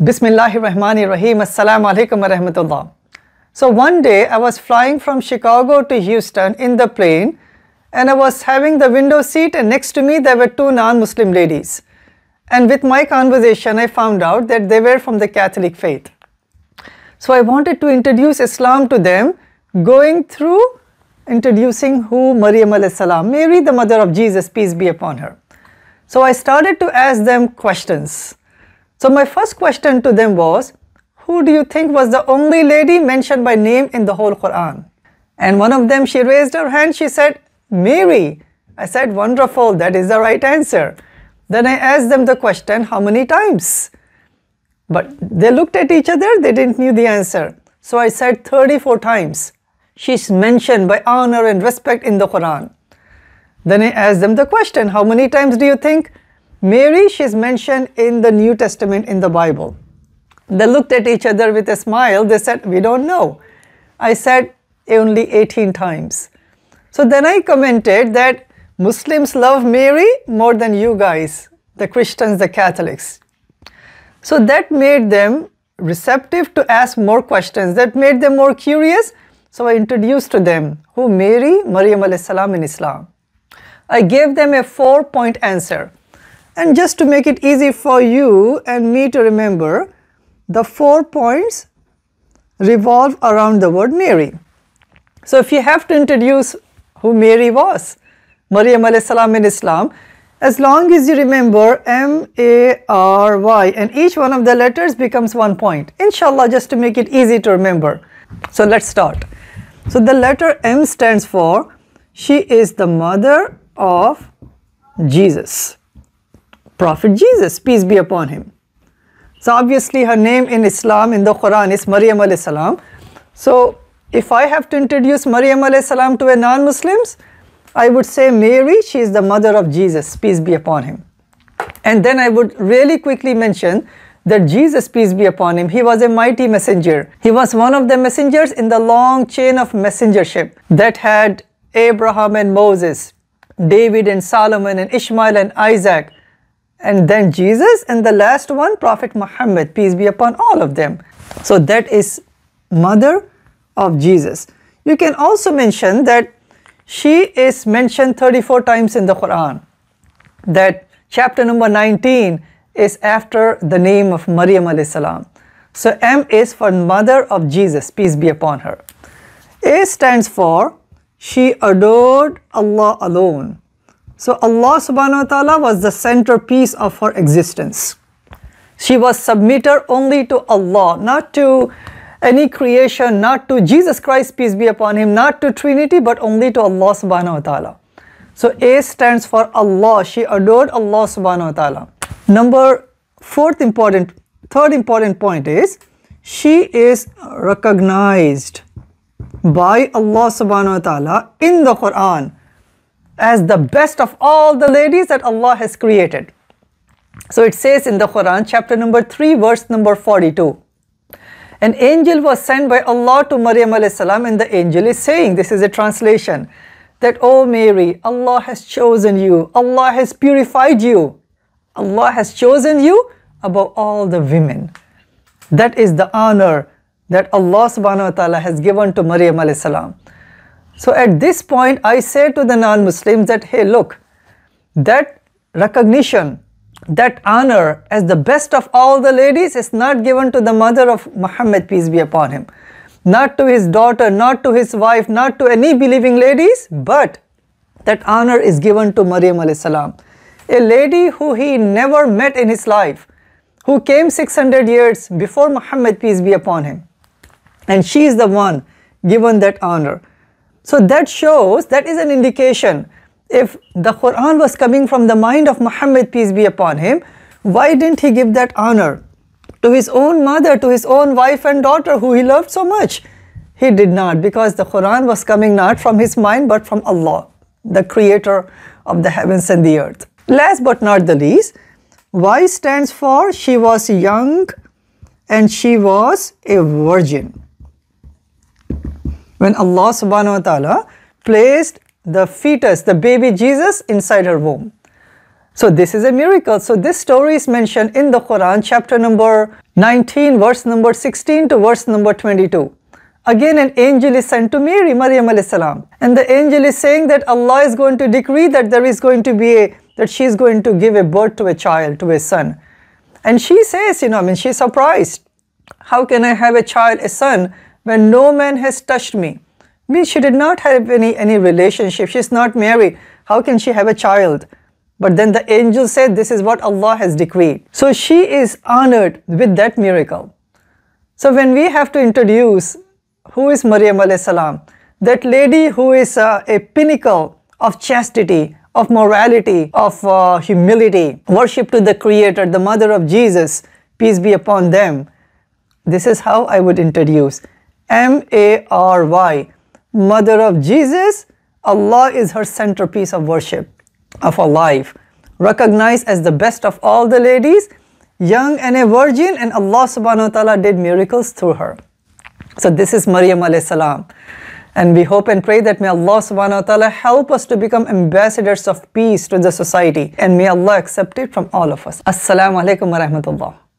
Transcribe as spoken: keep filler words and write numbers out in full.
Bismillahirrahmanirrahim. Assalamu alaikum wa rahmatullah. So one day I was flying from Chicago to Houston in the plane, and I was having the window seat, and next to me there were two non-Muslim ladies. And with my conversation I found out that they were from the Catholic faith. So I wanted to introduce Islam to them, going through introducing who Maryam alayhi salam, Mary the mother of Jesus, peace be upon her. So I started to ask them questions. So my first question to them was, who do you think was the only lady mentioned by name in the whole Quran? And one of them, she raised her hand, she said, Mary. I said, wonderful, that is the right answer. Then I asked them the question, how many times? But they looked at each other, they didn't know the answer. So I said thirty-four times. She's mentioned by honor and respect in the Quran. Then I asked them the question, how many times do you think Mary, she's mentioned in the New Testament in the Bible? They looked at each other with a smile. They said, we don't know. I said, only eighteen times. So then I commented that Muslims love Mary more than you guys, the Christians, the Catholics. So that made them receptive to ask more questions. That made them more curious. So I introduced to them who Mary, Maryam alayhi salam in Islam. I gave them a four-point answer. And just to make it easy for you and me to remember, the four points revolve around the word Mary. So if you have to introduce who Mary was, Maryam alayhi salam in Islam, as long as you remember M A R Y and each one of the letters becomes one point. Inshallah, just to make it easy to remember. So let's start. So the letter M stands for, she is the mother of Jesus. Prophet Jesus, peace be upon him. So obviously her name in Islam, in the Quran, is Maryam alayhi salam. So if I have to introduce Maryam alayhi salam to a non-Muslims, I would say Mary, she is the mother of Jesus, peace be upon him. And then I would really quickly mention that Jesus, peace be upon him, he was a mighty messenger. He was one of the messengers in the long chain of messengership that had Abraham and Moses, David and Solomon and Ishmael and Isaac, and then Jesus, and the last one, Prophet Muhammad, peace be upon all of them. So that is mother of Jesus. You can also mention that she is mentioned thirty-four times in the Quran. That chapter number nineteen is after the name of Maryam alayhi salam. So M is for mother of Jesus, peace be upon her. A stands for, she adored Allah alone. So Allah subhanahu wa ta'ala was the centerpiece of her existence. She was submitted only to Allah, not to any creation, not to Jesus Christ, peace be upon him, not to Trinity, but only to Allah subhanahu wa ta'ala. So A stands for Allah. She adored Allah subhanahu wa ta'ala. Number fourth important, third important point is, she is recognized by Allah subhanahu wa ta'ala in the Quran as the best of all the ladies that Allah has created. So it says in the Quran, chapter number three, verse number forty-two. An angel was sent by Allah to Maryam alayhi salam, and the angel is saying, this is a translation, that, oh Mary, Allah has chosen you, Allah has purified you, Allah has chosen you above all the women. That is the honor that Allah subhanahu wa ta'ala has given to Maryam alayhi salam. So at this point, I say to the non-Muslims that, hey, look, that recognition, that honor as the best of all the ladies is not given to the mother of Muhammad, peace be upon him, not to his daughter, not to his wife, not to any believing ladies, but that honor is given to Maryam alayhi salam, a lady who he never met in his life, who came six hundred years before Muhammad, peace be upon him, and she is the one given that honor. So that shows, that is an indication, if the Quran was coming from the mind of Muhammad, peace be upon him, why didn't he give that honor to his own mother, to his own wife and daughter who he loved so much? He did not, because the Quran was coming not from his mind but from Allah, the creator of the heavens and the earth. Last but not the least, Y stands for, she was young and she was a virgin. When Allah subhanahu wa ta'ala placed the fetus, the baby Jesus, inside her womb. So this is a miracle. So this story is mentioned in the Quran, chapter number nineteen, verse number sixteen to verse number twenty-two. Again, an angel is sent to Mary, Maryam alayhi salam. And the angel is saying that Allah is going to decree that there is going to be a, that she is going to give a birth to a child, to a son. And she says, you know, I mean, she's surprised. How can I have a child, a son, when no man has touched me? I mean, she did not have any, any relationship. She's not married. How can she have a child? But then the angel said, this is what Allah has decreed. So she is honored with that miracle. So when we have to introduce who is Maryam alayhi salam, that lady who is uh, a pinnacle of chastity, of morality, of uh, humility, worship to the Creator, the mother of Jesus, peace be upon them. This is how I would introduce. M A R Y, mother of Jesus. Allah is her centerpiece of worship, of her life. Recognized as the best of all the ladies, young and a virgin, and Allah subhanahu wa ta'ala did miracles through her. So this is Maryam alayhi salam. And we hope and pray that may Allah subhanahu wa ta'ala help us to become ambassadors of peace to the society. And may Allah accept it from all of us. Assalamu alaikum wa rahmatullah.